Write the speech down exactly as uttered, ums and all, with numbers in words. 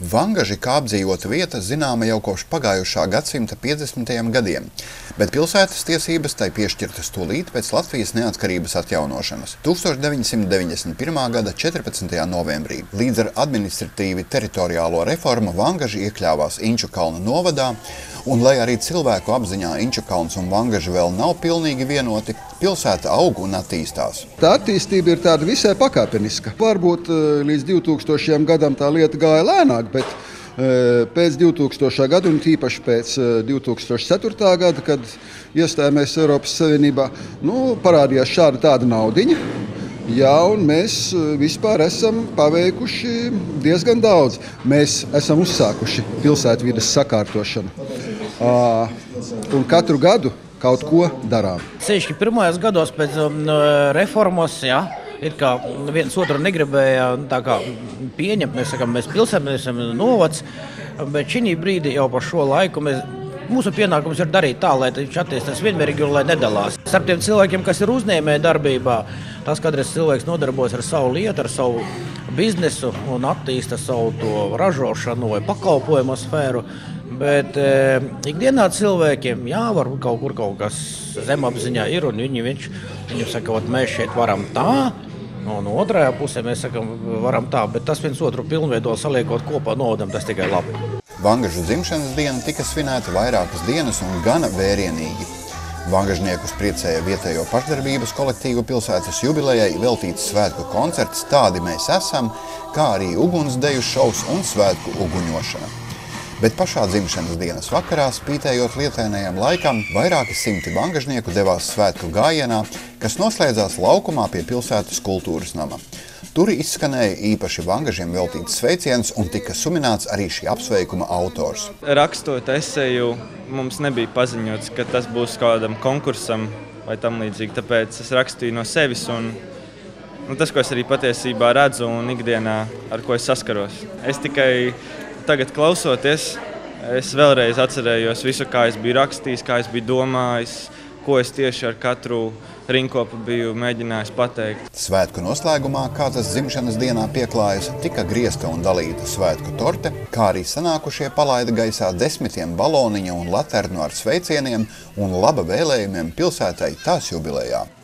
Vangaži kā apdzīvota vieta zināma jau kopš pagājušā gadsimta piecdesmitajiem gadiem, bet pilsētas tiesības tai piešķirtas tūlīt pēc Latvijas neatkarības atjaunošanas tūkstoš deviņsimt deviņdesmit pirmā gada četrpadsmitajā novembrī. Līdz ar administratīvi teritoriālo reformu Vangaži iekļāvās Inčukalna novadā, un lai arī cilvēku apziņā Inčukalns un Vangaži vēl nav pilnīgi vienoti, pilsēta aug un attīstās. Tā attīstība ir tāda visai pakāpeniska. Varbūt līdz divtūkstošajam gadam tā lieta gāja lēnāk, bet pēc divtūkstošā gada un tīpaši pēc divtūkstoš ceturtā gada, kad iestājāmies Eiropas Savienībā, nu, parādījās šāda tāda naudiņa. Jā, un mēs vispār esam paveikuši diezgan daudz. Mēs esam uzsākuši pilsētvides sakārtošanu. Un katru gadu kaut ko darām. Ceļšķi pirmajos gados pēc um, reformos, jā, it kā viens otru negribēja tā kā pieņemt, mēs sakām, mēs pilsēm, mēs esam novads, bet šī brīdī jau par šo laiku mēs, mūsu pienākums ir darīt tā, lai viņš attīstās vienmērīgi un lai nedalās. Starp tiem cilvēkiem, kas ir uzņēmēji darbībā, tas kādreiz cilvēks nodarbojas ar savu lietu, ar savu biznesu un attīsta savu to ražošanu vai pakalpojumu sfēru. Bet e, ikdienā cilvēkiem, jā, varbūt kaut kur kaut kas zemapziņā ir, un viņi, viņš, viņam saka, mēs šeit varam tā, un otrajā pusē mēs sakam, varam tā, bet tas viens otru pilnveido saliekot kopā novadam, tas tikai labi. Vangažu dzimšanas diena tika svinēta vairākas dienas un gana vērienīgi. Vangažniekus priecēja vietējo pašdarbības kolektīvu pilsētas jubilejai veltīts svētku koncerts Tādi mēs esam, kā arī ugunsdeju šovs un svētku uguņošana. Bet pašā dzimšanas dienas vakarā, spītējot lietainajam laikam, vairāki simti vangažnieku devās svētku gājienā, kas noslēdzās laukumā pie pilsētas kultūras nama. Tur izskanēja īpaši vangažiem veltīts sveiciens un tika suminēts arī šī apsveikuma autors. Rakstot eseju, mums nebija paziņots, ka tas būs kādam konkursam vai tam līdzīgi, tāpēc es rakstīju no sevis un nu, tas, ko es arī patiesībā redzu un ikdienā, ar ko es saskaros. Es tikai tagad klausoties, es vēlreiz atcerējos visu, kā es biju rakstījis, kā es biju domājis, ko es tieši ar katru rinkopu biju mēģinājis pateikt. Svētku noslēgumā, kā tas dzimšanas dienā pieklājas, tika griezta un dalīta svētku torte, kā arī sanākušie palaida gaisā desmitiem baloniņa un laternu ar sveicieniem un laba vēlējumiem pilsētai tās jubilejā.